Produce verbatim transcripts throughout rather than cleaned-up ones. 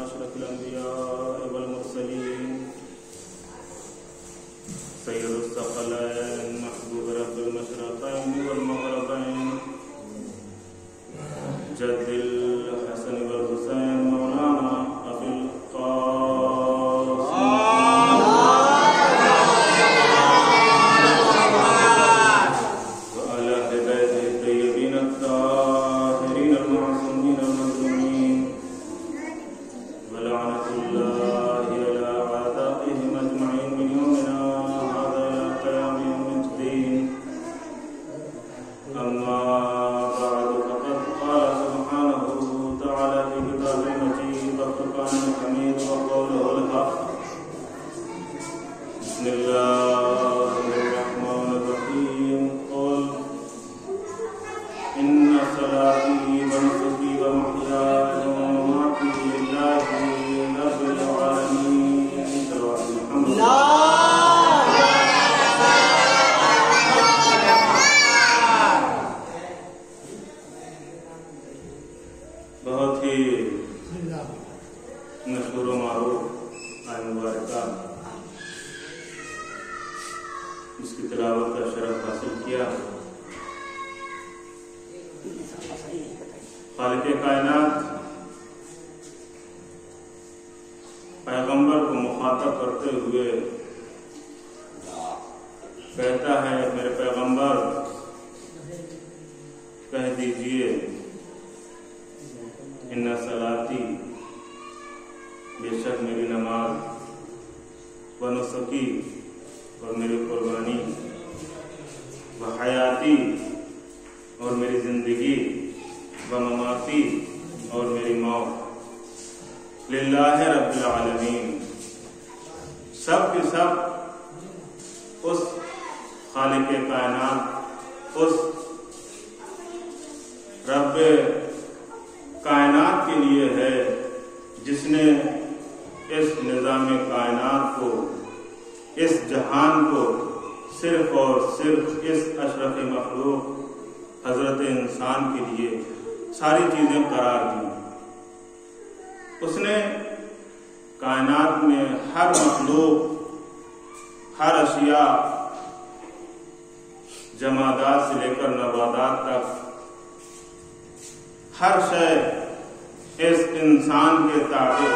أشرف الأنبياء والمرسلين سيد الثقلين محبوب رب المشرقين والمغربين جد الحسن والحسين مولانا أبي القاسم وعلى بيته الطيبين الطاهرين المعصومين المظلومين ولعنة الله على أعدائهم أجمعين من يومنا هذا إلى قيام يوم الدين. أما بعد فقد قال سبحانه تعالى في كتابه المجيد والفرقان الحميد وقوله الحق. بسم الله الرحمن الرحيم. قل إن صلاتي ونسكي ومحياي ومماتي لله رب العالمين. صلوات محمد. بہت ہی مشہور و معروف آیت مبارکہ اس کی تلاوت کا شرف حاصل کیا. خالق کائنات پیغمبر کو مخاطب کرتے ہوئے کہتا ہے میرے پیغمبر کہہ دیجئے ان صلاتی بے شک میری نماز و نسکی اور میری قربانی و حیاتی اور میری زندگی و مماتی اور میری موت للہ رب العالمین سب کے سب اس خالق کائنات اس رب کائنات کے لیے ہے جس نے اس نظام کائنات کو اس جہان کو صرف اور صرف اس اشرف مخلوق حضرت انسان کے لیے ساری چیزیں قرار دی. اس نے کائنات میں ہر مخلوق ہر اشیاء جمادات سے لے کر نباتات تک ہر شے اس انسان کے تابع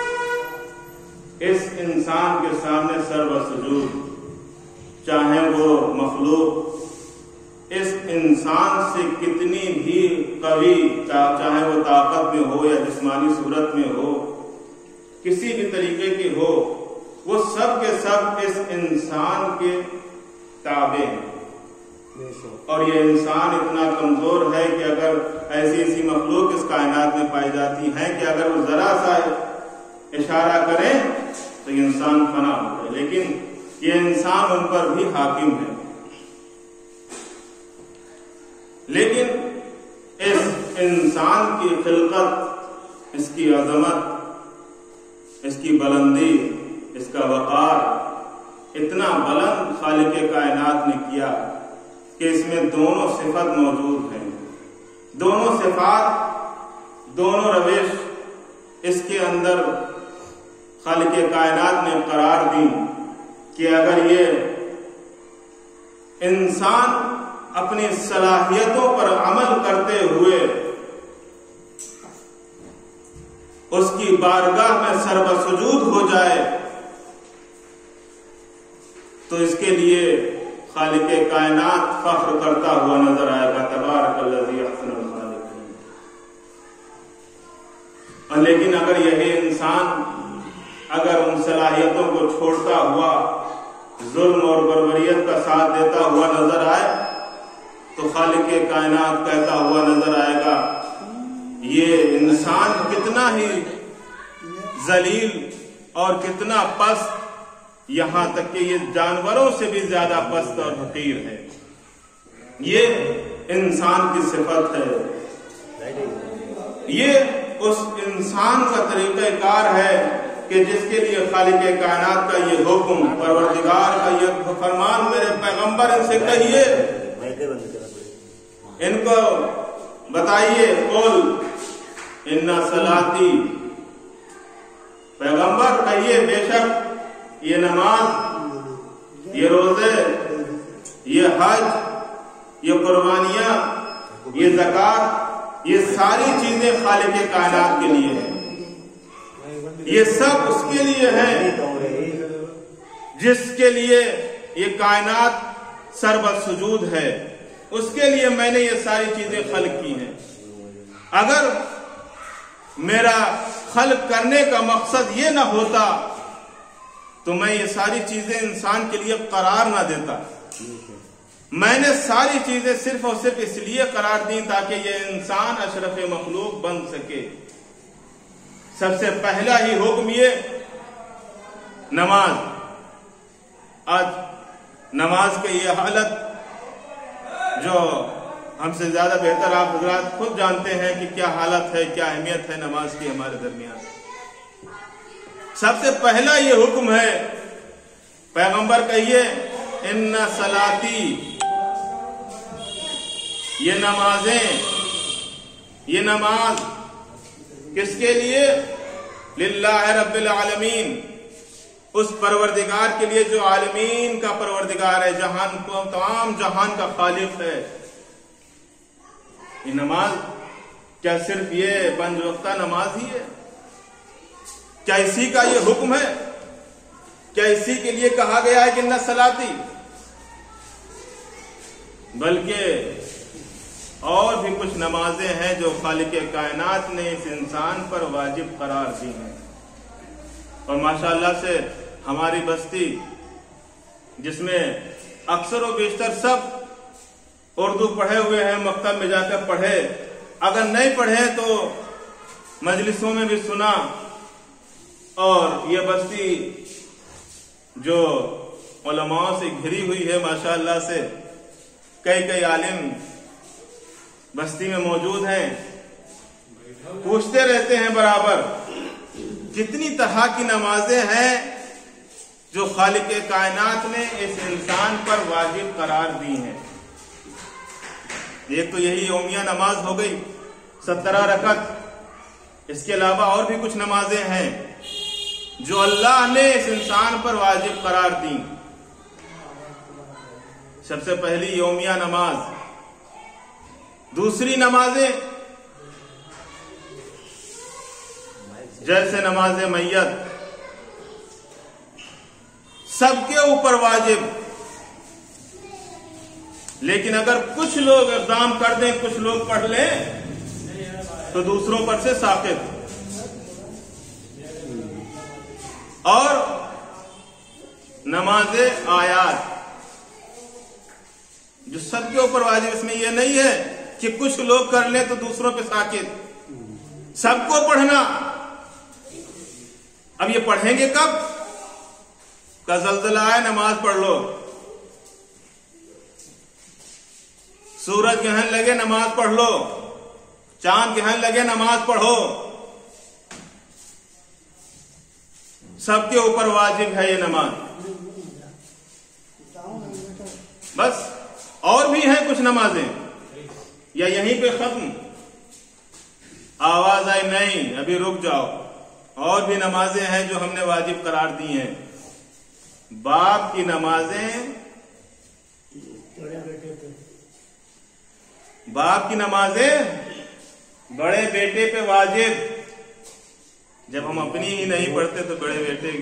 اس انسان کے سامنے سر و سجود چاہے وہ مخلوق اس انسان سے کتنی بھی قوی چاہے وہ طاقت میں ہو یا جسمانی صورت میں ہو کسی بھی طریقے کی ہو وہ سب کے سب اس انسان کے تابع ہیں. اور یہ انسان اتنا کمزور ہے کہ اگر ایسی ایسی مخلوق اس کائنات میں پائی جاتی ہیں کہ اگر وہ ذرا سا اشارہ کریں تو یہ انسان فنا ہوتا ہے، لیکن یہ انسان ان پر بھی حاکم ہے. لیکن اس انسان کی خلقت اس کی عظمت اس کی بلندی اس کا وقار اتنا بلند خالق کائنات نے کیا کہ اس میں دونوں صفت موجود ہیں. دونوں صفات دونوں روش اس کے اندر خالق کائنات نے قرار دی کہ اگر یہ انسان اپنی صلاحیتوں پر عمل کرتے ہوئے اس کی بارگاہ میں سر و سجود ہو جائے تو اس کے لیے خالق کائنات فخر کرتا ہوا نظر آئے گا. تبارک الذی احسن الخالقین. لیکن اگر یہی انسان اگر ان صلاحیتوں کو چھوڑتا ہوا ظلم اور بربریت کا ساتھ دیتا ہوا نظر آئے تو خالق کائنات کہتا ہوا نظر آئے گا یہ انسان کتنا ہی ذلیل اور کتنا پست، یہاں تک کہ یہ جانوروں سے بھی زیادہ پست اور حقیر ہے. یہ انسان کی صفت ہے. یہ اس انسان کا طریقہ کار ہے کہ جس کے لیے خالق کائنات کا یہ حکم پروردگار کا یہ فرمان میرے پیغمبر ان سے کہیے ان کو بتائیے قل ان صلاتی بے شک یہ نماز، یہ روزے، یہ حج، یہ قربانیاں، یہ زکات، یہ ساری چیزیں خالق کائنات کے لیے ہیں. یہ سب اس کے لیے ہے جس کے لیے یہ کائنات سربت سجود ہے. اس کے لیے میں نے یہ ساری چیزیں خلق کی ہیں. اگر میرا خلق کرنے کا مقصد یہ نہ ہوتا تو میں یہ ساری چیزیں انسان کے لیے قرار نہ دیتا. میں نے ساری چیزیں صرف اور صرف اس لیے قرار دی تاکہ یہ انسان اشرف مخلوق بن سکے. سب سے پہلا ہی حکم یہ نماز. آج نماز کی یہ حالت جو ہم سے زیادہ بہتر آپ حضرات خود جانتے ہیں کہ کیا حالت ہے، کیا اہمیت ہے نماز کی ہمارے درمیان. سب سے پہلا یہ حکم ہے پیغمبر کہیے ان صلاتی، یہ نمازیں، یہ نماز کس کے لیے؟ للہ رب العالمین، اس پروردگار کے لیے جو عالمین کا پروردگار ہے، جہان کو تمام جہان کا خالق ہے. یہ نماز کیا صرف یہ پنج وقتہ نماز ہی ہے؟ کیا اسی کا یہ حکم ہے؟ کیا اسی کے لیے کہا گیا ہے کہ نہ صلاتی؟ بلکہ اور بھی کچھ نمازیں ہیں جو خالق کائنات نے اس انسان پر واجب قرار دی ہیں. اور ماشاءاللہ سے ہماری بستی جس میں اکثر و بیشتر سب اردو پڑھے ہوئے ہیں، مکتب میں جا کر پڑھے، اگر نہیں پڑھے تو مجلسوں میں بھی سنا. اور یہ بستی جو علماء سے گھری ہوئی ہے ماشاءاللہ سے، کئی کئی عالم بستی میں موجود ہیں، پوچھتے رہتے ہیں برابر کتنی طرح کی نمازیں ہیں جو خالق کائنات نے اس انسان پر واجب قرار دی ہیں. ایک تو یہی یومیہ نماز ہو گئی سترہ رکعت. اس کے علاوہ اور بھی کچھ نمازیں ہیں جو اللہ نے اس انسان پر واجب قرار دی. سب سے پہلی یومیہ نماز. دوسری نمازیں جیسے نماز میت سب کے اوپر واجب، لیکن اگر کچھ لوگ اقدام کر دیں، کچھ لوگ پڑھ لیں تو دوسروں پر سے ساقط. اور نماز آیات جو سب کے اوپر واجب، اس میں یہ نہیں ہے کہ کچھ لوگ کر لیں تو دوسروں پہ ساقط، سب کو پڑھنا. اب یہ پڑھیں گے کب؟ کا زلزلہ آئے نماز پڑھ لو، سورج گرہن لگے نماز پڑھ لو، چاند گرہن لگے نماز پڑھو. سب کے اوپر واجب ہے یہ نماز. بس اور بھی ہیں کچھ نمازیں، یا یہیں پہ ختم؟ آواز آئی نہیں، ابھی رک جاؤ. اور بھی نمازیں ہیں جو ہم نے واجب قرار دی ہیں. باپ کی نمازیں، باپ کی نمازیں بڑے بیٹے پہ واجب. جب ہم اپنی ہی نہیں پڑھتے تو بڑے بیٹے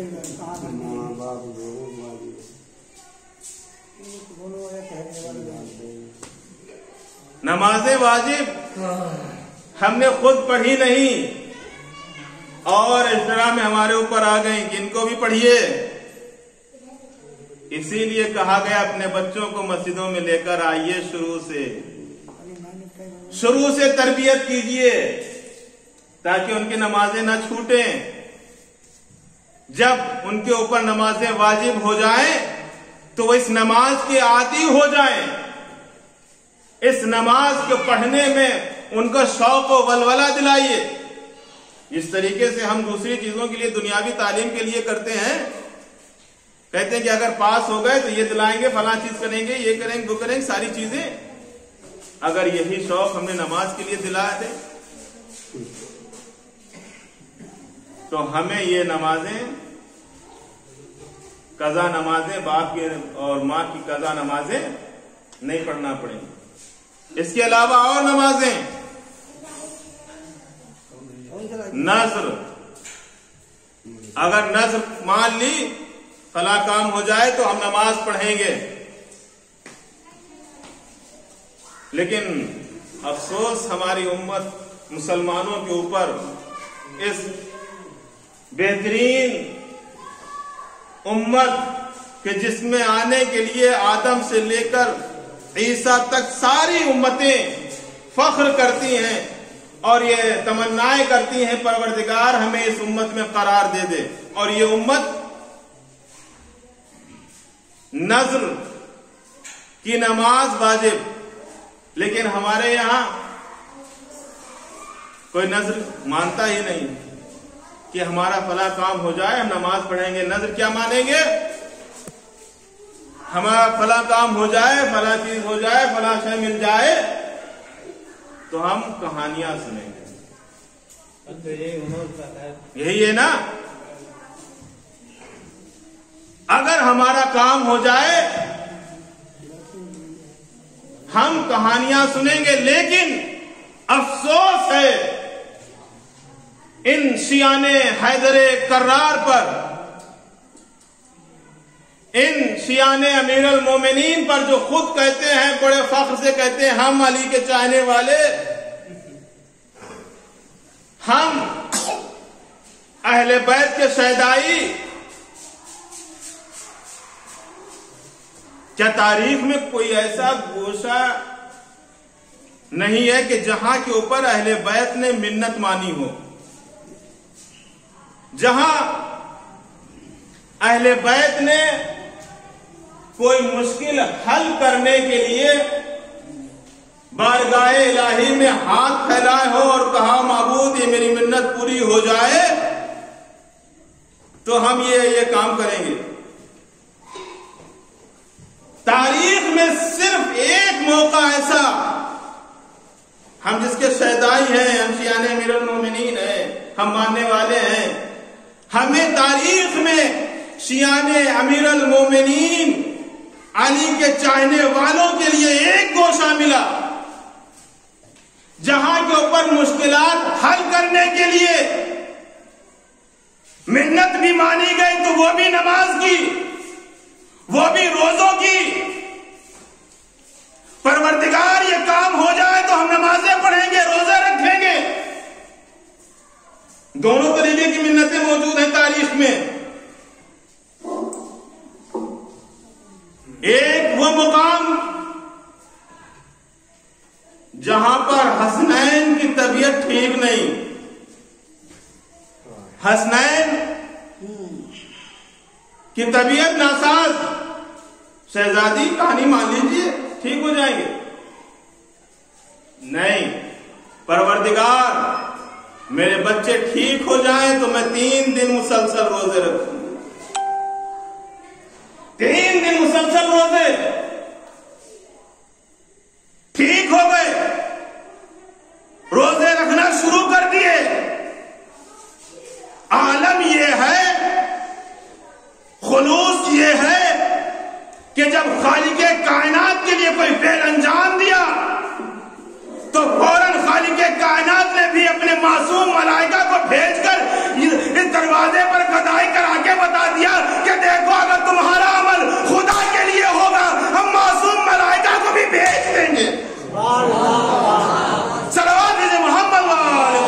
نمازیں واجب ہم نے خود پڑھی نہیں اور اس طرح میں ہمارے اوپر آ گئی کہ ان کو بھی پڑھیے. اسی لیے کہا گیا اپنے بچوں کو مسجدوں میں لے کر آئیے، شروع سے شروع سے تربیت کیجیے تاکہ ان کی نمازیں نہ چھوٹیں. جب ان کے اوپر نمازیں واجب ہو جائیں تو وہ اس نماز کے عادی ہو جائیں. اس نماز کے پڑھنے میں ان کو شوق و ولولہ دلائیے. جس طریقے سے ہم دوسری چیزوں کے لیے دنیاوی تعلیم کے لیے کرتے ہیں، کہتے ہیں کہ اگر پاس ہو گئے تو یہ دلائیں گے، فلاں چیز کریں گے، یہ کریں گے، وہ کریں گے، ساری چیزیں. اگر یہی شوق ہم نے نماز کے لیے دلا دے تو ہمیں یہ نمازیں قضا نمازیں باپ کی اور ماں کی قضا نمازیں نہیں پڑھنا پڑیں گی. اس کے علاوہ اور نمازیں نذر، اگر نذر مان لی فلاں کام ہو جائے تو ہم نماز پڑھیں گے، لیکن افسوس ہماری امت مسلمانوں کے اوپر اس بہترین امت کہ جس میں آنے کے لیے آدم سے لے کر عیسیٰ تک ساری امتیں فخر کرتی ہیں اور یہ تمنائیں کرتی ہیں پروردگار ہمیں اس امت میں قرار دے دے، اور یہ امت نذر کی نماز واجب، لیکن ہمارے یہاں کوئی نذر مانتا ہی نہیں کہ ہمارا فلاں کام ہو جائے ہم نماز پڑھیں گے. نذر کیا مانیں گے؟ ہمارا فلاں کام ہو جائے، فلاں چیز ہو جائے، فلاں شے مل جائے تو ہم کہانیاں سنیں گے. یہی ہے نا، اگر ہمارا کام ہو جائے ہم کہانیاں سنیں گے. لیکن افسوس ہے ان شیعان حیدر کرار پر، ان شیعان امیر المومنین پر جو خود کہتے ہیں، بڑے فخر سے کہتے ہیں ہم علی کے چاہنے والے، ہم اہل بیت کے شیدائی. کیا تاریخ میں کوئی ایسا گوشہ نہیں ہے کہ جہاں کے اوپر اہل بیت نے منت مانی ہو، جہاں اہل بیت نے کوئی مشکل حل کرنے کے لیے بارگاہ الہی میں ہاتھ پھیلائے ہو اور کہا معبود یہ میری منت پوری ہو جائے تو ہم یہ یہ کام کریں گے. تاریخ میں صرف ایک موقع ایسا، ہم جس کے شیدائی ہیں، ہم شیعان امیر المومنین ہیں، ہم ماننے والے ہیں، ہمیں تاریخ میں شیعان امیر المومنین علی کے چاہنے والوں کے لیے ایک گوشہ ملا جہاں کے اوپر مشکلات حل کرنے کے لیے منت بھی مانی گئی، تو وہ بھی نماز کی، وہ بھی روزوں کی. پروردگار یہ کام ہو جائے تو ہم نمازیں پڑھیں گے، روزے رکھیں گے. دونوں طریقے کی منتیں موجود ہیں تاریخ میں. ایک وہ مقام جہاں پر حسنین کی طبیعت ٹھیک نہیں، حسنین کی طبیعت ناساز، شہزادی کہانی مان لیجیے ٹھیک ہو جائیں گے. نہیں، پروردگار میرے بچے ٹھیک ہو جائیں تو میں تین دن مسلسل روزے رکھوں گا. تین دن مسلسل روزے. ٹھیک ہو گئے، روزے رکھنا شروع کر دیے. عالم یہ ہے، خلوص یہ ہے کہ جب خالق کائنات کے لیے کوئی فعل انجام دیا تو فوراً خالق کائنات نے بھی اپنے معصوم ملائکہ کو بھیج کر اس دروازے پر گدائی کرا کے بتا دیا کہ دیکھو اگر تمہارا عمل خدا کے لیے ہوگا ہم معصوم ملائکہ کو بھی بھیج دیں گے. صلوات علی محمد وآلہ.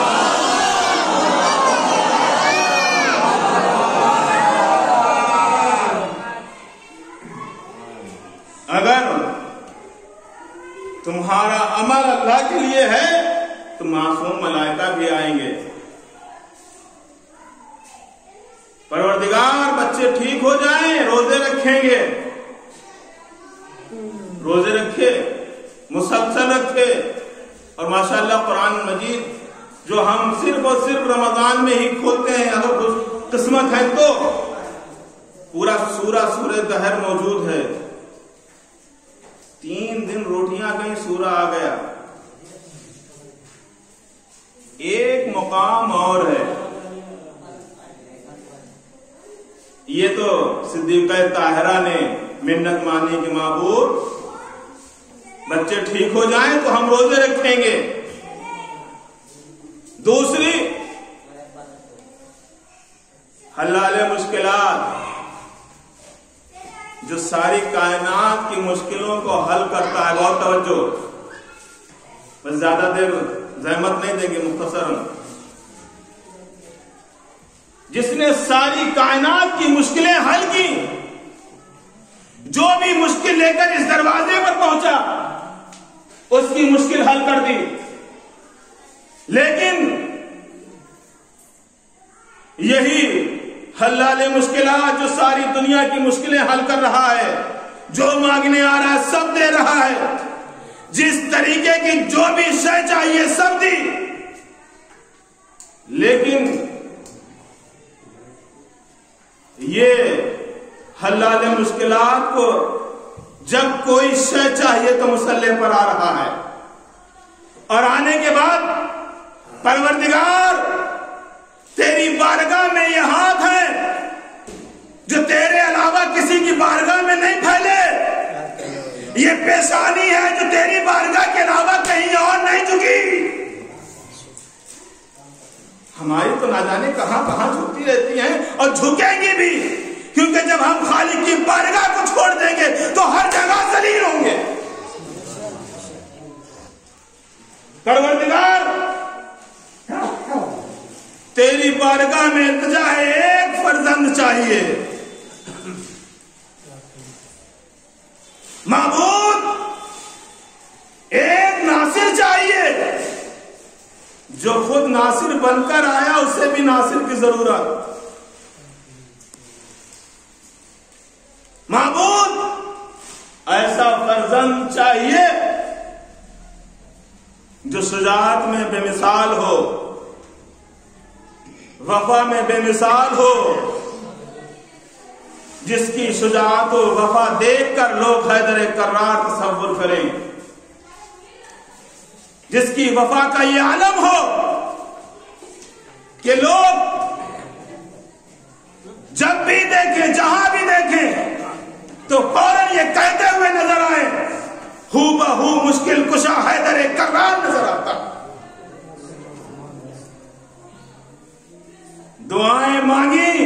اگر تمہارا عمل اللہ کے لیے ہے تو معصوم ملائکہ بھی آئیں گے. پروردگار بچے ٹھیک ہو جائیں روزے رکھیں گے. روزے رکھے، مسلسل رکھے. اور ماشاءاللہ قرآن مجید جو ہم صرف اور صرف رمضان میں ہی کھولتے ہیں، اگر خوش قسمت ہے تو پورا سورہ سورہ دہر موجود ہے. تین دن روٹیاں گئی، سورہ آ گیا. ایک مقام اور ہے، یہ تو صدیقہ طاہرہ نے منت مانی کہ معبود بچے ٹھیک ہو جائیں تو ہم روزے رکھیں گے. دوسری حلال مشکلات، جو ساری کائنات کی مشکلوں کو حل کرتا ہے. بہت توجہ، بس زیادہ دیر زحمت نہیں دیں گے، مختصر. جس نے ساری کائنات کی مشکلیں حل کی، جو بھی مشکل لے کر اس دروازے پر پہنچا اس کی مشکل حل کر دی. لیکن یہی حلال مشکلات جو ساری دنیا کی مشکلیں حل کر رہا ہے، جو مانگنے آ رہا ہے سب دے رہا ہے، جس طریقے کی جو بھی شے چاہیے سب دی. لیکن یہ حلال مشکلات کو جب کوئی شے چاہیے تو مسلح پر آ رہا ہے، اور آنے کے بعد پروردگار تیری بارگاہ میں یہ ہاتھ ہے جو تیرے علاوہ کسی کی بارگاہ میں نہیں پھیلے، یہ پیشانی ہے جو تیری بارگاہ کے علاوہ کہیں اور نہیں جھکی. ہماری تو نہ جانے کہاں کہاں جھکتی رہتی ہیں اور جھکیں گی بھی، کیونکہ جب ہم خالق کی بارگاہ کو چھوڑ دیں گے تو ہر جگہ ذلیل ہوں گے. پروردگار تیری بارگاہ میں التجا ہے، ایک فرزند چاہیے. معبود ایک ناصر چاہیے، جو خود ناصر بن کر آیا اسے بھی ناصر کی ضرورت. معبود ایسا فرزند چاہیے جو شجاعت میں بے مثال ہو، وفا میں بے مثال ہو، جس کی شجاعت و وفا دیکھ کر لوگ حیدر کرار تصور کریں، جس کی وفا کا یہ عالم ہو کہ لوگ جب بھی دیکھیں، جہاں بھی دیکھیں تو فوراً یہ کہتے ہوئے نظر آئے، ہو بہو مشکل کشا حیدر کرار نظر آتا. دعائیں مانگی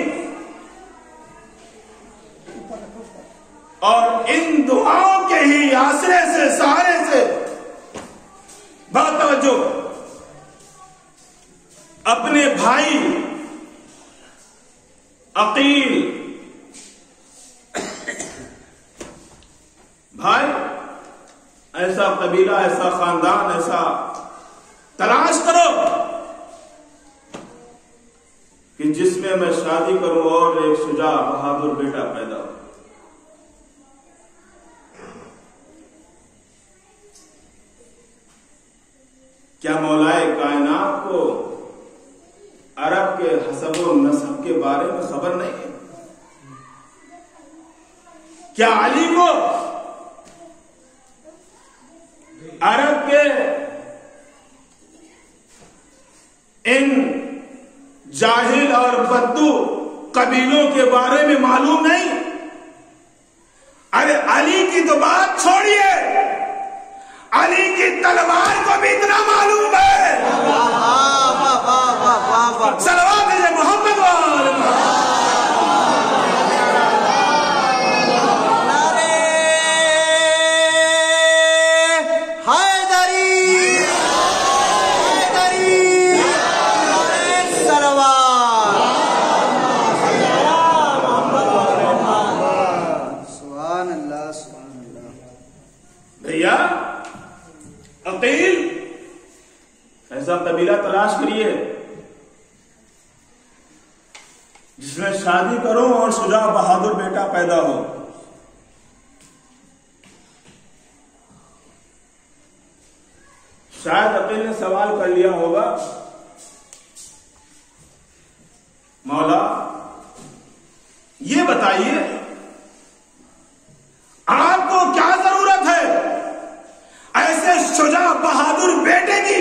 اور ان دعاؤں کے ہی آسرے سے، سہارے سے، بہت توجہ، اپنے بھائی عقیل، بھائی ایسا قبیلہ، ایسا خاندان، ایسا تلاش کرو کہ جس میں میں شادی کروں اور ایک شجاع بہادر بیٹا پیدا ہو. کیا مولائے کائنات کو عرب کے حسب و نسب کے بارے میں خبر نہیں ہے؟ کیا علی کو عرب کے ان جاہل اور بدو قبیلوں کے بارے میں معلوم نہیں؟ ارے علی کی تو بات چھوڑیے، علی کی تلوار کو بھی اتنا معلوم ہے. صلوات ہے محمد وآل محمد. ایسا قبیلہ تلاش کریے جس میں شادی کرو اور شجاع بہادر بیٹا پیدا ہو. شاید عقیل نے سوال کر لیا ہوگا، مولا یہ بتائیے آپ کو کیا ضرورت ہے ایسے شجاع بہادر بیٹے کی؟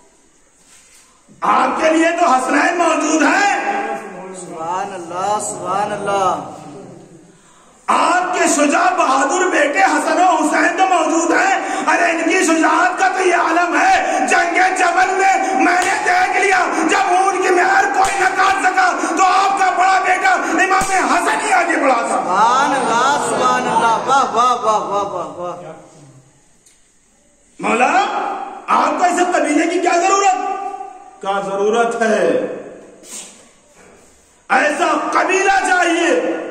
آپ کے لیے تو حسنین موجود ہیں. سبحان اللہ. سبحان اللہ. آپ کے شجاع بہادر بیٹے حسن و حسین تو موجود ہیں. ارے ان کی شجاعت کا تو یہ عالم ہے. جنگ جمل میں میں نے دیکھ لیا جب اونٹ کی مہر کوئی نہ کاٹ سکا تو آپ کا بڑا بیٹا امام حسن ہی آگے بڑھا تھا. سبحان اللہ سبحان اللہ. واہ واہ واہ واہ واہ واہ. مولانا آپ کو اس قبیلے کی کیا ضرورت کا ضرورت ہے؟ ایسا قبیلہ چاہیے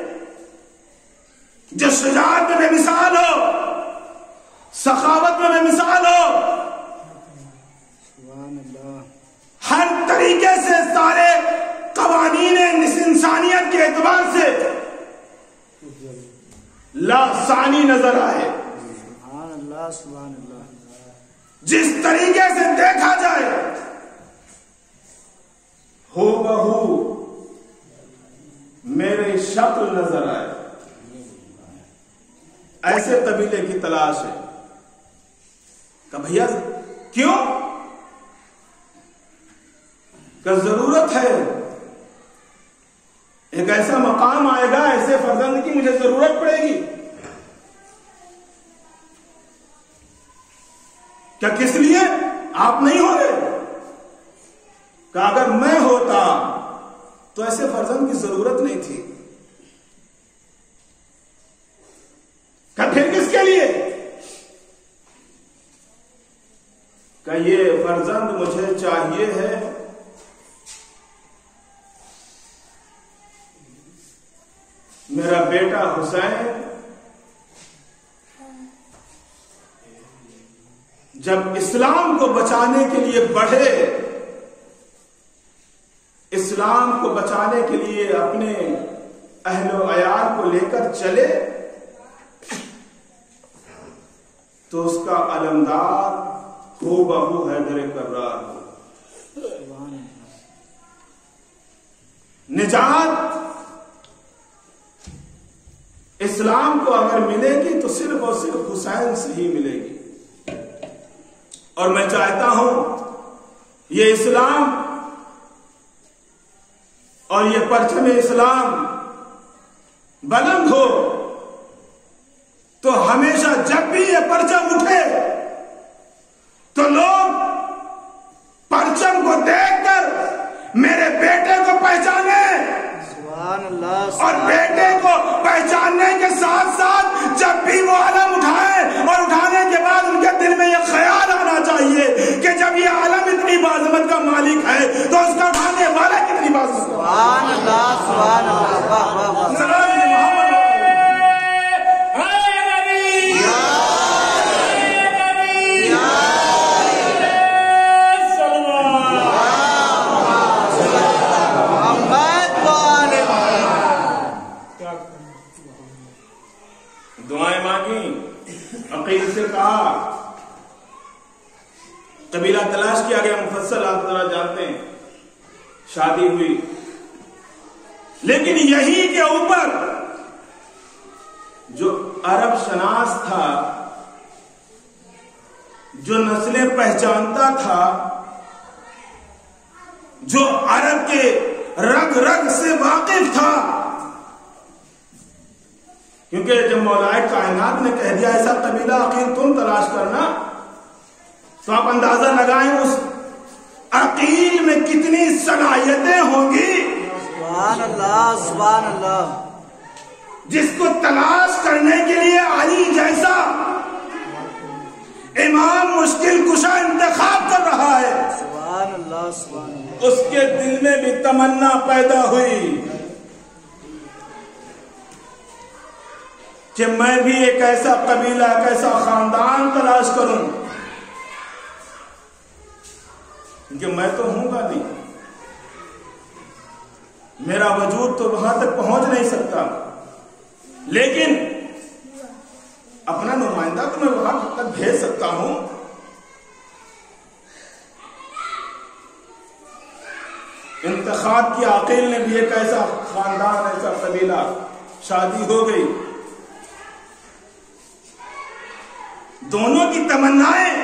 جو شجاعت میں بے مثال ہو, سخاوت میں بے مثال ہو, ہر طریقے سے سارے قوانین انسانیت کے اعتبار سے لاسانی نظر آئے. سبحان اللہ سبحان اللہ. جس طریقے سے دیکھا جائے ہو بہو میرے شکل نظر آئے, ایسے قبیلے کی تلاش ہے. کہ بھیا کیوں؟ کہ ضرورت ہے. ایک ایسا مقام آئے گا, ایسے فرزند کی مجھے ضرورت پڑے گی. کیا کس لیے آپ نہیں ہو گئے؟ کہ اگر میں ہوتا تو ایسے فرزند کی ضرورت نہیں تھی. کہ پھر کس کے لیے؟ کہ یہ فرزند مجھے چاہیے ہے میرا بیٹا حسین جب اسلام کو بچانے کے لیے بڑھے, اسلام کو بچانے کے لیے اپنے اہل و عیال کو لے کر چلے تو اس کا علمدار ہو بہو حیدر کرار ہو. نجات اسلام کو اگر ملے گی تو صرف اور صرف حسین سے ہی ملے گی. اور میں چاہتا ہوں یہ اسلام اور یہ پرچم اسلام بلند ہو تو ہمیشہ جب بھی یہ پرچم اٹھے تو لوگ پرچم کو دیکھ کر میرے بیٹے کو پہچانے, اور بیٹے کو پہچاننے کے ساتھ ساتھ جب بھی وہ علم اٹھائے اور اٹھانے کے بعد ان کے دل میں یہ خیال آنا چاہیے کہ جب یہ علم اتنی باعظمت کا مالک ہے تو اس کا اٹھانے والا کتنی باعظمت کا. سبحان اللہ سبحان اللہ. واہ واہ واہ. دعائیں مانگی, عقیل سے کہا, قبیلہ تلاش کیا گیا, مفصل آپ ذرا جانتے ہیں, شادی ہوئی. لیکن یہی کے اوپر جو عرب شناس تھا, جو نسلیں پہچانتا تھا, جو عرب کے رگ رگ سے واقف تھا, کیونکہ جب مولائے کائنات نے کہہ دیا ایسا قبیلہ عقیل تم تلاش کرنا, تو آپ اندازہ لگائیں اس عقیل میں کتنی صلاحیتیں ہوں گی. سبحان اللہ سبحان اللہ. جس کو تلاش کرنے کے لیے علی جیسا امام مشکل کشا انتخاب کر رہا ہے. سبحان اللہ سبحان اللہ. اس کے دل میں بھی تمنا پیدا ہوئی کہ میں بھی ایک ایسا قبیلہ, ایک ایسا خاندان تلاش کروں, کیونکہ میں تو ہوں گا نہیں, میرا وجود تو وہاں تک پہنچ نہیں سکتا, لیکن اپنا نمائندہ تو میں وہاں تک بھیج سکتا ہوں. انتخاب کی عقیل نے بھی ایک ایسا خاندان, ایسا قبیلہ, شادی ہو گئی. دونوں کی تمنائیں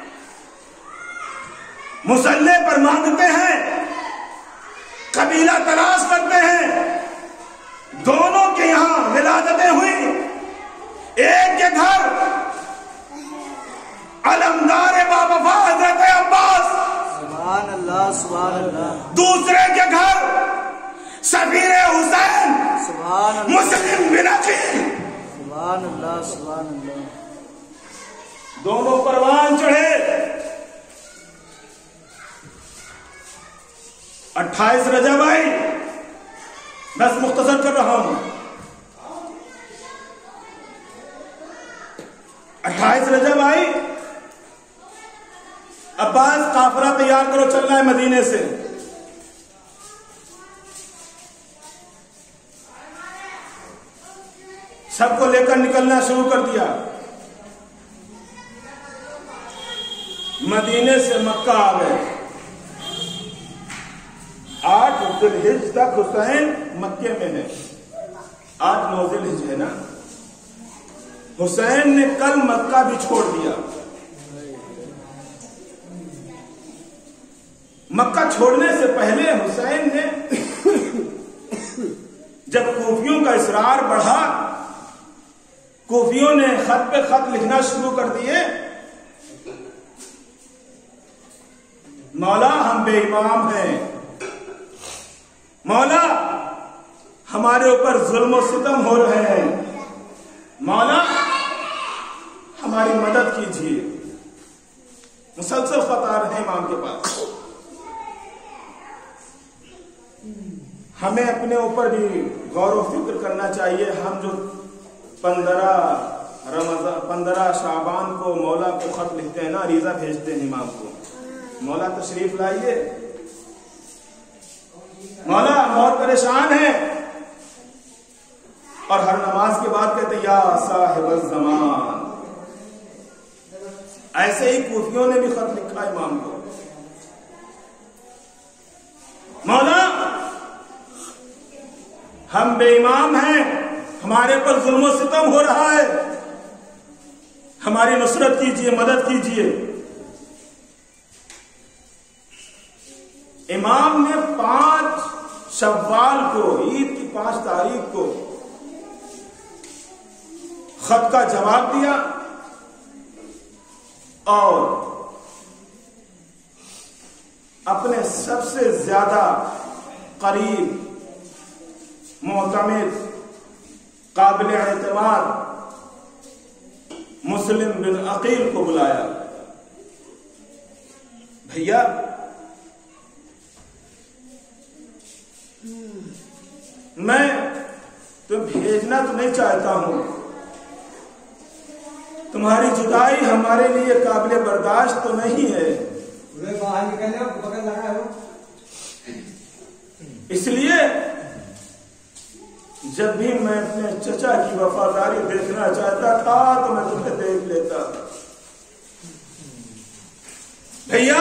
مسلح پر مانگتے ہیں, قبیلہ تلاش کرتے ہیں, دونوں کے یہاں ولادتیں ہوئی. ایک کے گھر علمدار باوفا حضرت عباس، سبحان اللہ سبحان اللہ. دوسرے کے گھر سفیر حسین سبحان اللہ مسلم بن عقیل. سبحان اللہ سبحان اللہ. دونوں پروان چڑھے. اٹھائیس رجب آئی. بس مختصر کر رہا ہوں. اٹھائیس رجب آئی. عباس قافلہ تیار کرو، چلنا ہے مدینے سے. سب کو لے کر نکلنا شروع کر دیا. مدینے سے مکہ آ گئے. آٹھ ذی الحج تک حسین مکے میں ہے. آج نو ذی الحج ہے نا. حسین نے کل مکہ بھی چھوڑ دیا. مکہ چھوڑنے سے پہلے حسین نے جب کوفیوں کا اصرار بڑھا، کوفیوں نے خط پہ خط لکھنا شروع کر دیے، مولا ہم بے امام ہیں، مولا ہمارے اوپر ظلم و ستم ہو رہے ہیں، مولا ہماری مدد کیجیے. مسلسل خط آ رہے ہیں امام کے پاس. ہمیں اپنے اوپر بھی غور و فکر کرنا چاہیے. ہم جو پندرہ رمضان پندرہ شعبان کو مولا کو خط لکھتے ہیں نا، عریضہ بھیجتے ہیں امام کو، مولا تشریف لائیے، مولا بہت پریشان ہے. اور ہر نماز کے بعد کہتے ہیں یا صاحب الزمان. ایسے ہی کوفیوں نے بھی خط لکھا امام کو، مولا ہم بے امام ہیں، ہمارے پر ظلم و ستم ہو رہا ہے، ہماری نصرت کیجیے، مدد کیجیے. امام نے پانچ شوال کو، عید کی پانچ تاریخ کو خط کا جواب دیا اور اپنے سب سے زیادہ قریب، معتمد، قابل اعتماد مسلم بن عقیل کو بلایا. بھیا میں تو بھیجنا تو نہیں چاہتا ہوں، تمہاری جدائی ہمارے لیے قابل برداشت تو نہیں ہے، اس لیے جب بھی میں اپنے چچا کی وفاداری دیکھنا چاہتا تھا تو میں تمہیں دیکھ لیتا. بھیا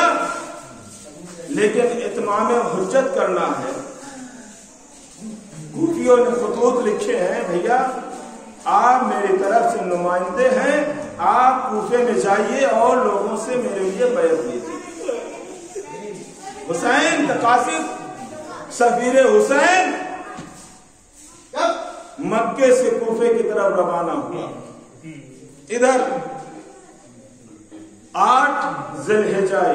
لیکن اتمام حجت کرنا ہے. کوفیوں نے خطوط لکھے ہیں، بھیا آپ میری طرف سے نمائندے ہیں، آپ کوفے میں جائیے اور لوگوں سے میرے لیے بیعت لیجیے. حسین تقاصد سفیر حسین مکے سے کوفے کی طرف روانہ ہوا. ادھر آٹھ ذی الحجہ آئی.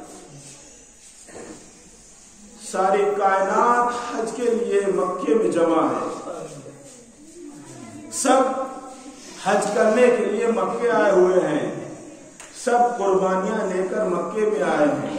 ساری کائنات حج کے لیے مکے میں جمع ہے، سب حج کرنے کے لیے مکے آئے ہوئے ہیں، سب قربانیاں لے کر مکے میں آئے ہیں.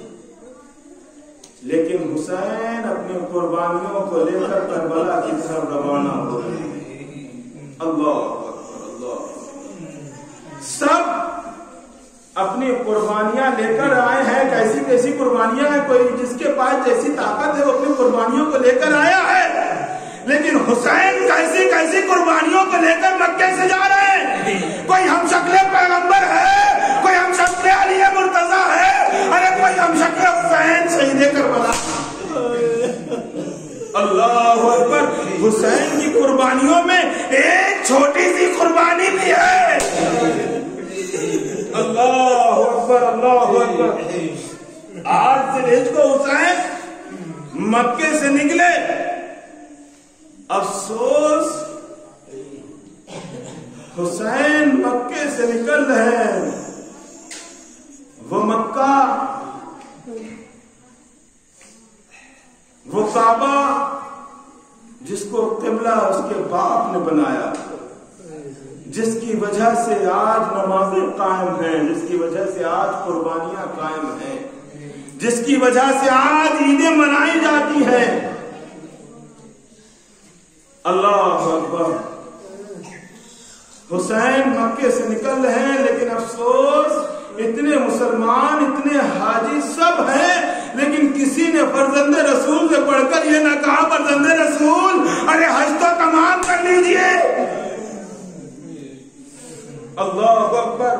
لیکن حسین اپنی قربانیوں کو لے کر کربلا کی طرف روانہ ہو رہے ہیں. اللہ اکبر اللہ. سب اپنی قربانیاں لے کر آئے ہیں. کیسی کیسی قربانیاں ہیں، کوئی جس کے پاس جیسی طاقت ہے وہ اپنی قربانیوں کو لے کر آیا ہے. لیکن حسین کیسی کیسی قربانیوں کو لے کر مکے سے جا رہے ہیں. کوئی ہم شکل پیغمبر ہے، کوئی ہم شکل علی مرتضیٰ ہے، ارے کوئی ہم شکل حسین شہید کربلا. اللہ اکبر. حسین کی قربانیوں میں ایک چھوٹی سی قربانی بھی ہے. اللہ اکبر اللہ اکبر. آج ذی الحج کو حسین مکے سے نکلے، افسوس حسین مکے سے نکل رہے ہیں، وہ مکہ، وہ کعبہ جس کو قبلہ اس کے باپ نے بنایا، جس کی وجہ سے آج نمازیں قائم ہیں، جس کی وجہ سے آج قربانیاں قائم ہیں، جس کی وجہ سے آج عیدیں منائی جاتی ہیں۔ اللہ اکبر، حسین مکے سے نکل رہے ہیں، لیکن افسوس اتنے مسلمان، اتنے حاجی سب ہیں، لیکن کسی نے فرزند رسول سے پڑھ کر یہ نہ کہا فرزند رسول ارے حج تو تمام کر لیجئے۔ اللہ اکبر،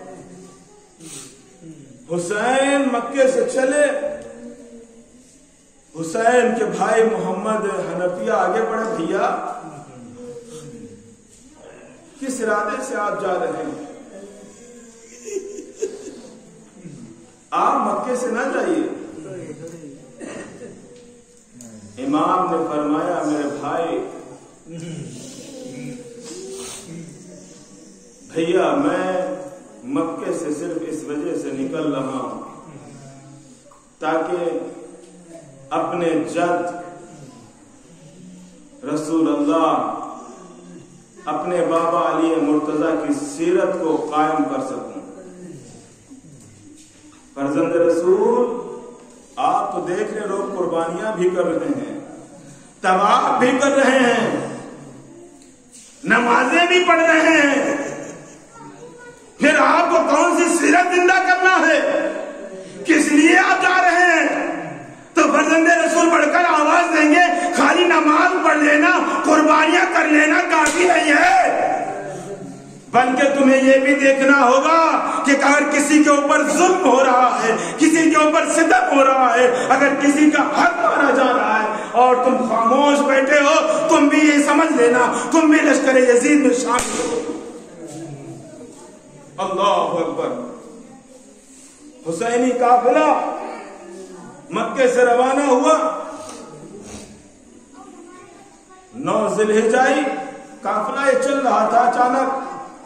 حسین مکے سے چلے، حسین کے بھائی محمد حنفیہ آگے بڑھے، بھیا کس ارادے سے آپ جا رہے ہیں؟ آپ مکے سے نہ جائیے۔ امام نے فرمایا میرے بھائی، بھیا میں مکے سے صرف اس وجہ سے نکل رہا ہوں تاکہ اپنے جد رسول اللہ، اپنے بابا علی مرتضی کی سیرت کو قائم کر سکوں۔ فرزند رسول، آپ تو دیکھ رہے لوگ قربانیاں بھی کر رہے ہیں، طواف بھی کر رہے ہیں، نمازیں بھی پڑھ رہے ہیں، پھر آپ کو کون سی سیرت زندہ کرنا ہے؟ کس لیے آپ جا رہے ہیں؟ تو فرزند رسول بڑھ کر آواز دیں گے خالی نماز پڑھ لینا، قربانیاں کر لینا کافی نہیں ہے، بلکہ تمہیں یہ بھی دیکھنا ہوگا کہ اگر کسی کے اوپر ظلم ہو رہا ہے، کسی کے اوپر ستم ہو رہا ہے، اگر کسی کا حق مارا جا رہا ہے اور تم خاموش بیٹھے ہو، تم بھی یہ سمجھ لینا تم بھی لشکر یزید میں شامل ہو۔ اللہ اکبر، حسینی قافلہ مکے سے روانہ ہوا، نو ذی الحجہ قافلہ یہ چل رہا تھا، اچانک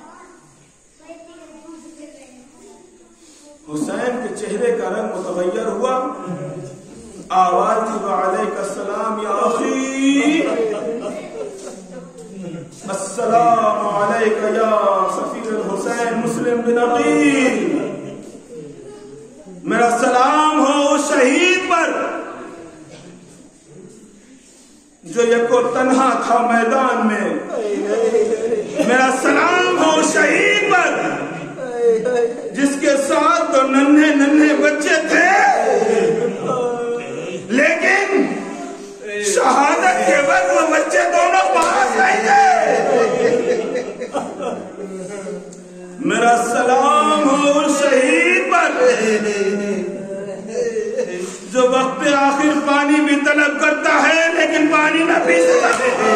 حسین کے چہرے کا رنگ متغیر ہوا، آواز دی وعلیک السلام یا اخی، السلام علیک یا سفیر الحسین مسلم بن عقیل، میرا سلام ہو اس شہید پر جو یکو تنہا تھا میدان میں، میرا سلام ہو اس شہید پر جس کے ساتھ تو ننھے ننھے بچے تھے، لیکن شہادت کے وقت وہ بچے دونوں پاس نہیں تھے۔ میرا سلام ہو اس شہید پر جو وقت آخر پانی بھی طلب کرتا ہے لیکن پانی نہ پی سکتا۔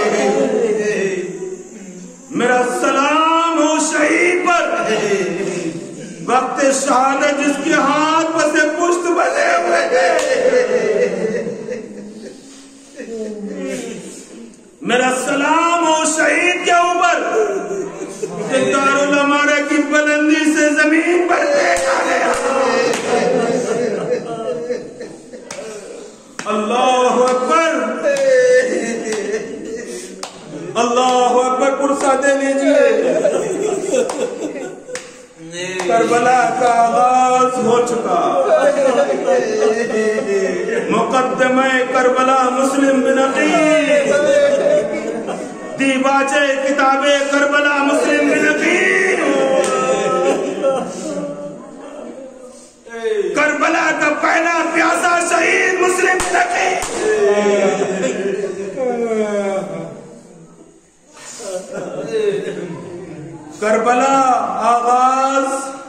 میرا سلام ہو شہید پر وقت شہادت جس کے ہاتھ پر سے پشت بنے ہوئے تھے۔ میرا سلام ہو شہید کے اوپر کہ دارالامارہ کی بلندی سے زمین پر دیکھا گیا۔ اللہ اکبر، اللہ اکبر، پرسہ دے لیجئے۔ کربلا کا آغاز ہو چکا، مقدمہ کربلا مسلم بن عقیل، دیباچے کتاب کربلا مسلم بن عقیل، کربلا کا پہلا پیاسا شہید مسلم بن عقیل۔ کربلا آغاز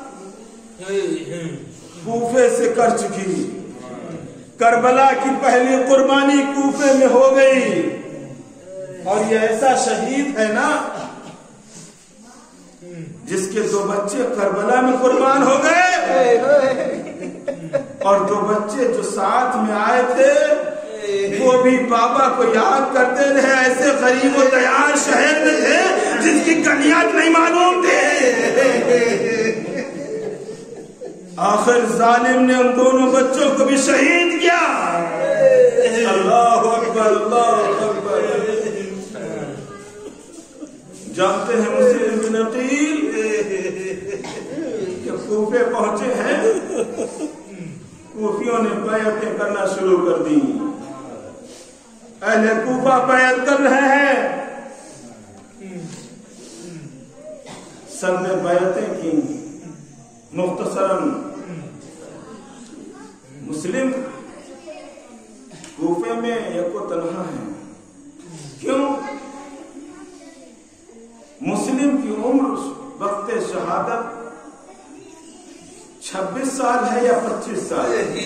کوفے سے کر چکی، کربلا کی پہلی قربانی کوفے میں ہو گئی، اور یہ ایسا شہید ہے نا جس کے دو بچے کربلا میں قربان ہو گئے، اور دو بچے جو ساتھ میں آئے تھے وہ بھی بابا کو یاد کرتے رہے. ایسے غریب و دیار شہر میں تھے جس کی کنیات نہیں معلوم تھی. آخر ظالم نے ان دونوں بچوں کو بھی شہید کیا. اللہ اکبر اللہ اکبر. جانتے ہیں مسلم بن عقیل کہ کوفے پہنچے ہیں. کوفیوں نے بیعتیں کرنا شروع کر دی. اہل کوفہ بیعت کر رہے ہیں. سب نے بیعتیں کی. مختصراً مسلم کوفے میں یک و تنہا ہے. کیوں؟ مسلم کی عمر وقت شہادت چھبیس سال ہے یا پچیس سال ہے.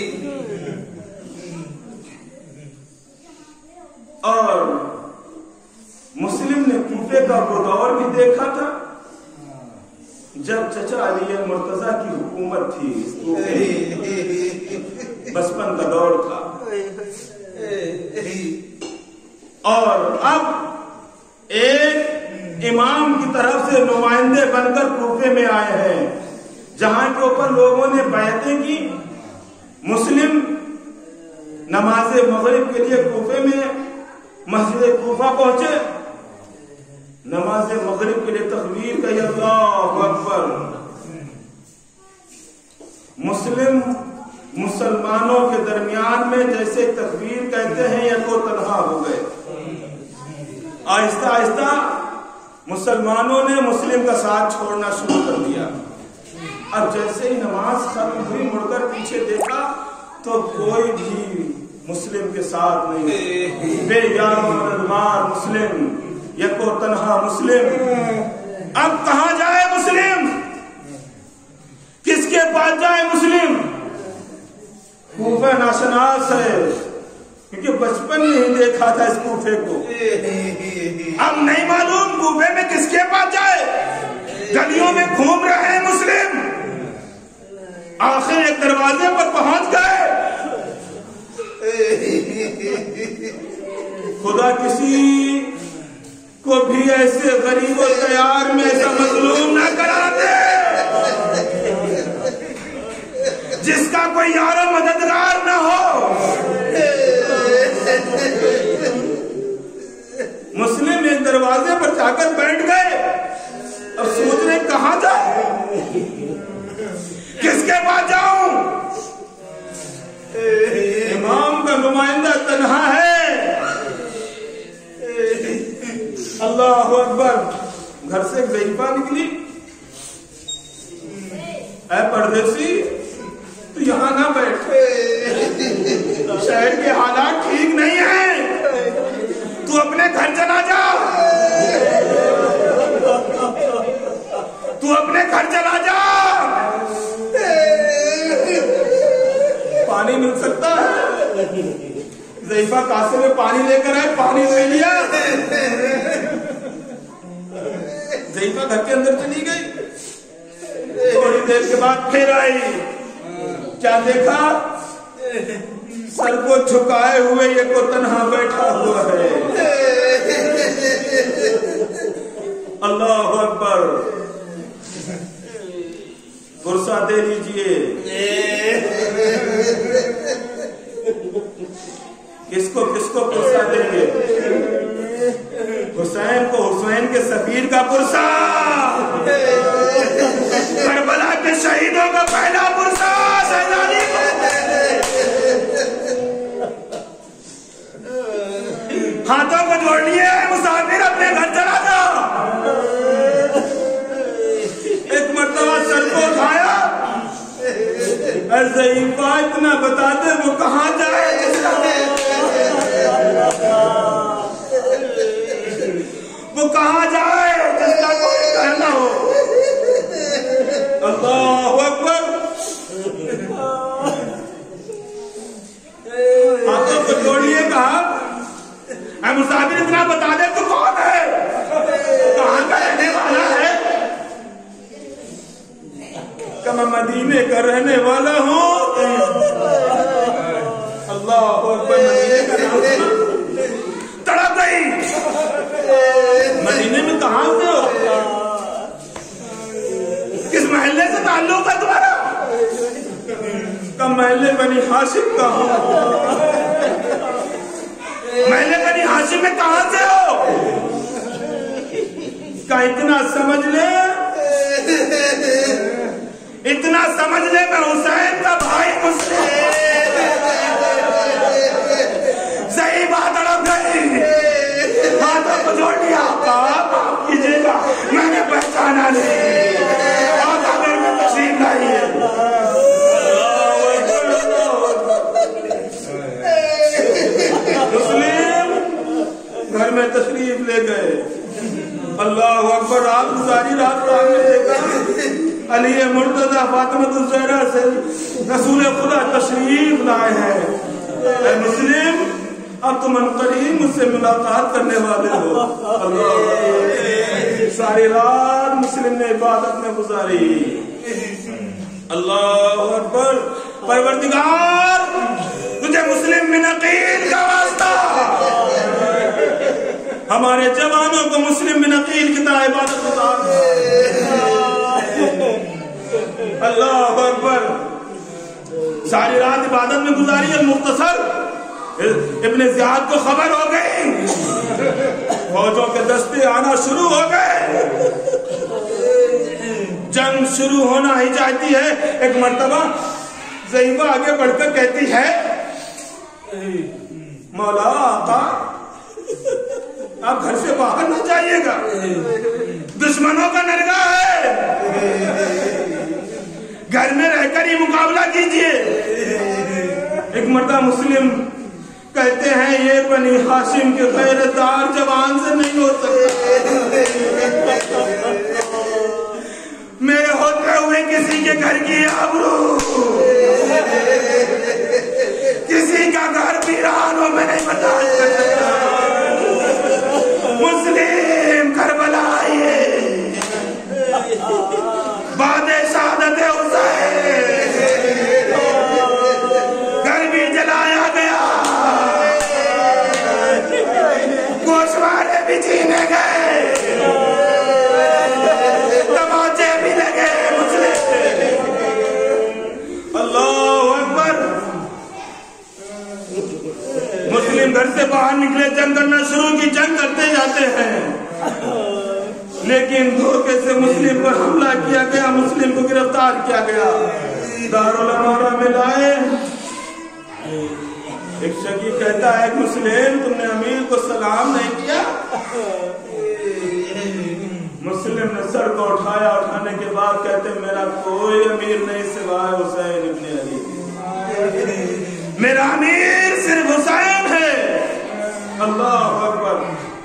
اور مسلم نے کوفے کا وہ دور بھی دیکھا تھا جب چچا علی مرتضیٰ کی حکومت تھی. بچپن کا دور تھا. اور اب ایک امام کی طرف سے نمائندے بن کر کوفے میں آئے ہیں جہاں کے اوپر لوگوں نے بیعتیں کی. مسلم نماز مغرب کے لیے کوفے میں مسجد کوفہ پہنچے. نماز مغرب کے لیے تکبیر کہی اللہ اکبر. مسلم مسلمانوں کے درمیان میں جیسے تکبیر کہتے ہیں یا کو تنہا ہو گئے. آہستہ آہستہ مسلمانوں نے مسلم کا ساتھ چھوڑنا شروع کر دیا. اب جیسے ہی نماز ختم ہوئی مڑ کر پیچھے دیکھا تو کوئی بھی مسلم کے ساتھ نہیں. بے یار و مددگار مسلم, یکو تنہا مسلم. اب کہاں جائے مسلم؟ کس کے پاس جائے مسلم؟ کوفہ ناشناس ہے کیونکہ بچپن میں ہی دیکھا تھا اس کوفے کو. اب نہیں معلوم کوفے میں کس کے پاس جائے. گلیوں میں گھوم رہے ہیں مسلم. آخر ایک دروازے پر پہنچ گئے. خدا کسی کو بھی ایسے غریب و دیار میں ایسا مظلوم نہ کرا دے جس کا کوئی یار و مددگار نہ ہو. مسلم ایک دروازے پر جا کر بیٹھ گئے اور سوچ رہے کہاں جائے, کس کے پاس جاؤں. امام کا نمائندہ تنہا ہے. اللہ اکبر. گھر سے ایک ضعیفہ نکلی. اے پردیسی تو یہاں نہ بیٹھے, شہر کے حالات ٹھیک نہیں ہیں, تو اپنے گھر چلا جا. تو اپنے گھر چلا جا. پانی مل سکتا ہے. ضعیفہ کاسے میں پانی لے کر آئے, پانی لے لیا. ضعیفہ گھر کے اندر چلی گئی. تھوڑی دیر کے بعد پھر آئی. کیا دیکھا؟ سر کو جھکائے ہوئے یہ کو تنہا بیٹھا ہوا ہے. اللہ اکبر. فرصہ دے لیجئے. کس کو کس کو پرسہ دیں گے؟ حسین کو حسین کے سفیر کا پرسہ, کربلا کے شہیدوں کا پہلا پرسہ شہزادی کو. ہاتھوں کو جوڑ لیے مسافر اپنے گھر چلا جا. ایک مرتبہ سر کو اٹھایا. اے ضعیفہ اتنا بتا دے وہ کہاں جائے. وہ کہاں جائے جس کا کوئی کہنا ہو. اللہ اکبر. ہاتھوں کو جوڑیے کہا اے مسافر اتنا بتا دے تو کون ہے, کہاں کا رہنے والا ہے. کہ میں مدینے کا رہنے والا ہوں. اللہ اکبر. مدینے کا محلے بنی ہاشم کا ہوں. محلے بنی ہاشم میں کہاں سے ہو؟ کا اتنا سمجھ لے اتنا سمجھ لے میں حسین کا بھائی مسلم. صحیح بات اڑپ گئی. ہاتھوں کو جوڑ لیا. معاف کیجیے گا میں نے پہچانا نہیں. آقا گھر میں تشریف لائیے. مسلم گھر میں تشریف لے گئے. اللہ اکبر. رات گزاری رات رات میں دیکھا علی مرتضی فاطمہ الزہرا سے رسول خدا تشریف لائے ہیں. اے مسلم اب تم عنقریب مجھ سے ملاقات کرنے والے ہو. اللہ ساری رات مسلم نے عبادت میں گزاری. اللہ اکبر. پروردگار تجھے مسلم بن عقیل کا واسطہ ہمارے جوانوں کو مسلم بن عقیل کی طرح عبادت گزار. اللہ اکبر. ساری رات عبادت میں گزاری. المختصر ابن زیاد کو خبر ہو گئی. فوجوں کے دستے آنا شروع ہو گئے. جنگ شروع ہونا ہی چاہتی ہے. ایک مرتبہ زیبہ آگے بڑھ کر کہتی ہے مولا آقا آپ گھر سے باہر نہ جائیے گا. دشمنوں کا نرگاہ ہے. گھر میں رہ کر ہی مقابلہ کیجئے. ایک مردہ مسلم کہتے ہیں یہ بنی ہاشم کے غیرتدار جوان سے نہیں ہو سکتا. میرے ہوتے ہوئے کسی کے گھر کی آبرو کسی کا گھر ویران ہو میں نہیں بتا سکتا. مسلم کربلا آئیے. بعد شہادت حسین گھر بھی جلایا گیا. گوشوارے بھی چھینے گئے. تماچے بھی لگے. مسلم اللہ اکبر. مسلم گھر سے باہر نکلے. جنگ کرنا شروع کی. جنگ کرتے جاتے ہیں لیکن دھوکے سے مسلم پر حملہ کیا گیا. مسلم کو گرفتار کیا گیا. دارالمنورہ میں لائے. ایک شکی کہتا ہے مسلم تم نے امیر کو سلام نہیں کیا. مسلم نے سر کو اٹھایا. اٹھانے کے بعد کہتے میرا کوئی امیر نہیں سوائے حسین ابن علی. میرا امیر صرف حسین ہے. اللہ اکبر.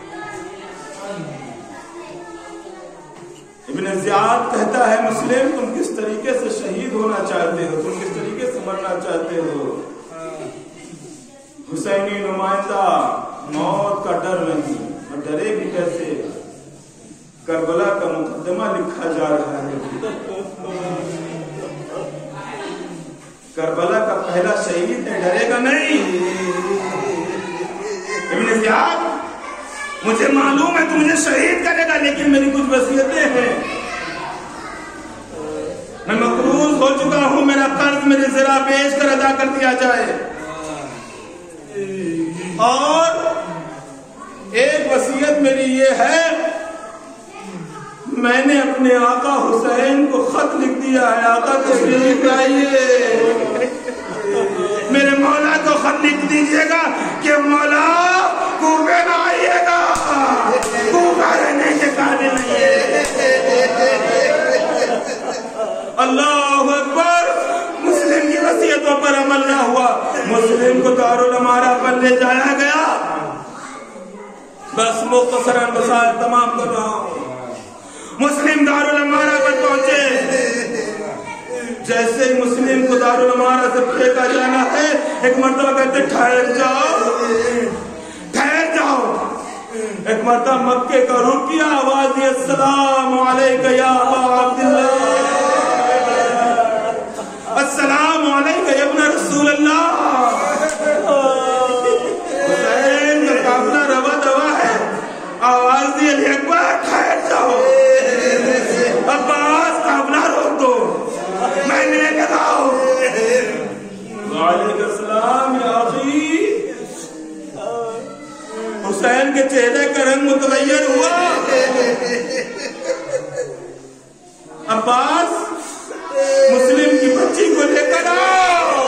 ابن زیاد کہتا ہے مسلم تم کس طریقے سے شہید ہونا چاہتے ہو. تم کس طریقے سے مرنا چاہتے ہو. حسینی نمائندہ موت کا ڈر نہیں. اور ڈرے بھی کیسے. کربلا کا مقدمہ لکھا جا رہا ہے. کربلا کا پہلا شہید ہے. ڈرے گا نہیں. ابن زیاد مجھے معلوم ہے تو مجھے شہید کرے گا لیکن میری کچھ وصیتیں ہیں. میں مقروض ہو چکا ہوں. میرا قرض میرے ذرا بیچ کر ادا کر دیا جائے. اور ایک وصیت میری یہ ہے میں نے اپنے آقا حسین کو خط لکھ دیا ہے. آقا تشریف لائیے. میرے مولا کو خط لکھ دیجئے گا کہ مولا کوفے نہ آئیے گا. کوفہ رہنے کے قابل نہیں ہے. اللہ اکبر. مسلم کی وصیتوں پر عمل نہ ہوا. مسلم کو دارالمنورہ پر لے جایا گیا. بس مختصراً مسائل تمام کر رہا ہوں. مسلم دارالمنورہ پر پہنچے. جیسے ہی مسلم کو دارالمنورہ سے پھینکا جانا ہے ایک مرتبہ کہتے ٹھہر جاؤ ٹھہر جاؤ. ایک مرتبہ مکے کا رخ کیا. آواز دی السلام علیکہ یا ابا عبداللہ. السلام علیکہ یا ابن رسول اللہ. حسین کا قافلہ روا دوا ہے. آواز دی علی اکبر ٹھہر جاؤ. عباس قافلہ روک دو. میں نے لگاؤ. حسین کے چہرے کا رنگ متغیر ہوا. عباس مسلم کی بچی کو لے کر آؤ.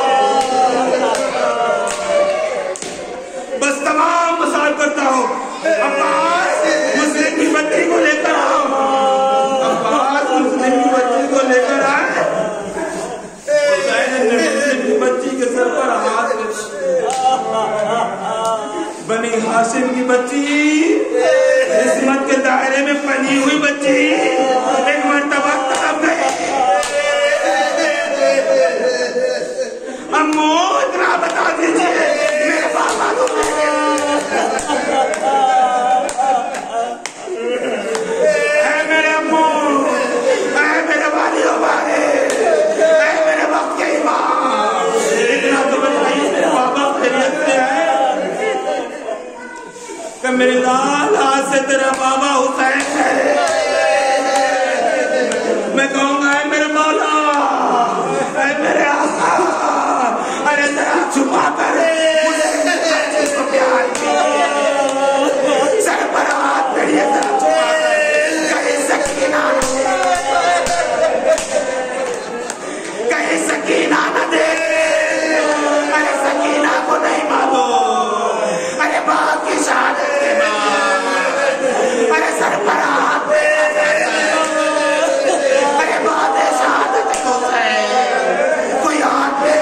بس تمام مسائل کرتا ہوں. عباس مسلم کی بچی کو لے کر آؤ. عباس مسلم کی بچی کو لے کر آئے. حسین نے مسلم کی بچی کے سر پر ہاتھ بنی ہاشم کی بچی عصمت کے دائرے میں پلی ہوئی بچی ایک مرتبہ تڑپ گئی. امو اتنا بتا دیجئے میرے بابا تو اے میرے امو, اے میرے والیوں والے, اے میرے وقت کے امام, اتنا تو بتائیے میرے بابا خیریت سے ہے کہ میرے لال آج سے تیرا بابا حسین ہے. میں کہوں گا اے میرے مولا, اے میرے آقا, ارے ذرا چھپا کر مجھے کو پیار کیجیے. سر پر ہاتھ پھیریے ذرا چھپا کر. کہیں سکینہ کہیں سکینہ نہ دے. ارے سکینہ کو نہیں معلوم. ارے باپ کی شہادت کے بعد ارے سر پر ہاتھ دے. ارے بات شہادت کو ہے کوئی ہاتھ دے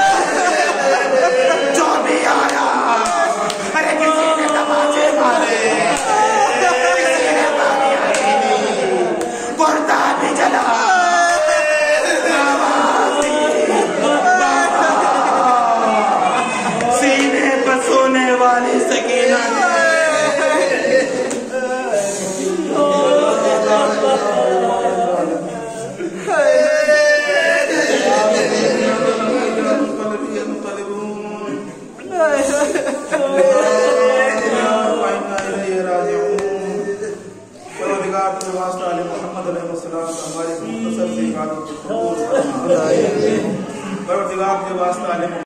جو بھی آیا. ارے کسی نے تماچے مارے, کسی نے تالیاں کی, کرتا بھی جلا. سینے پر سونے والی سکینہ محمد علیہ السلام ہماری مختصر سی عبادت کو قبول فرما. پروردگار کے واسطہ